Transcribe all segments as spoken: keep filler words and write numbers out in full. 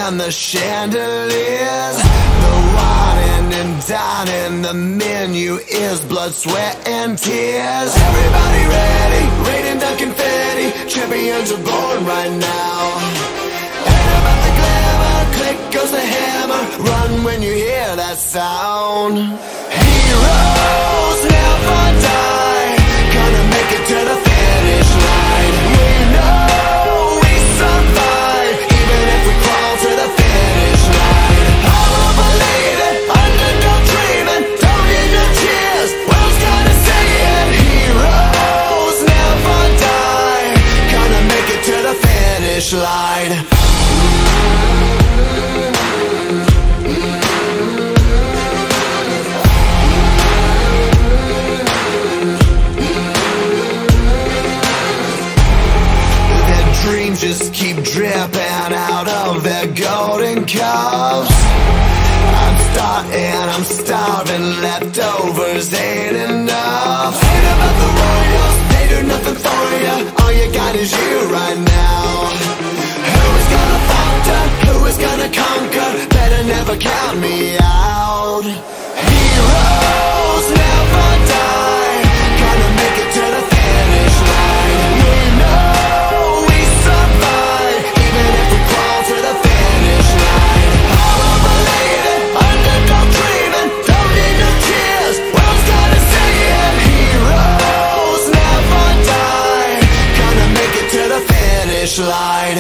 and the chandeliers. The wine and dining, the menu is blood, sweat, and tears. Everybody ready, raining down confetti. Champions are born right now. Ain't about the glamour, click goes the hammer. Run when you hear that sound. Heroes never die, gonna make it to the finish line. We know we survive, even if we crawl to the finish line. I won't believe it, underdog dreaming, don't need no cheers, world's gonna say it. Heroes never die, gonna make it to the finish line. Dreams just keep dripping out of their golden cups. I'm starting, I'm starving, leftovers ain't enough. Ain't about the royals, they do nothing for you. All you got is you right now. Who is gonna falter? Who is gonna conquer? Better never count me out. Heroes never die, gonna make it to the finish line. We know line.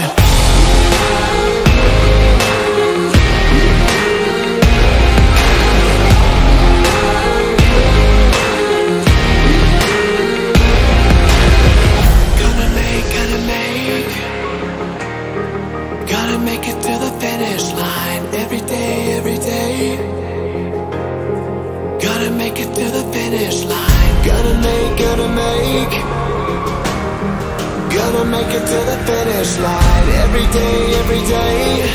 Gonna make, gonna make, gotta make it to the finish line. Every day, every day, gotta make it to the finish line. Gotta make, gotta make, gonna make it to the finish line. Every day, every day,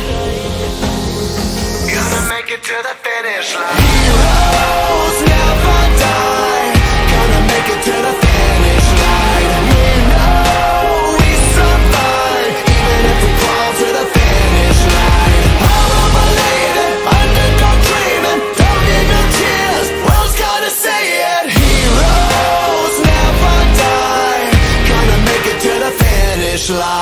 gonna make it to the finish line. Heroes never die, gonna make it to the finish line. We know we survive, even if we crawl to the finish line. I won't believe it, underdog dreaming, don't need no tears, world's gonna say it. Heroes never die, gonna make it to the finish line.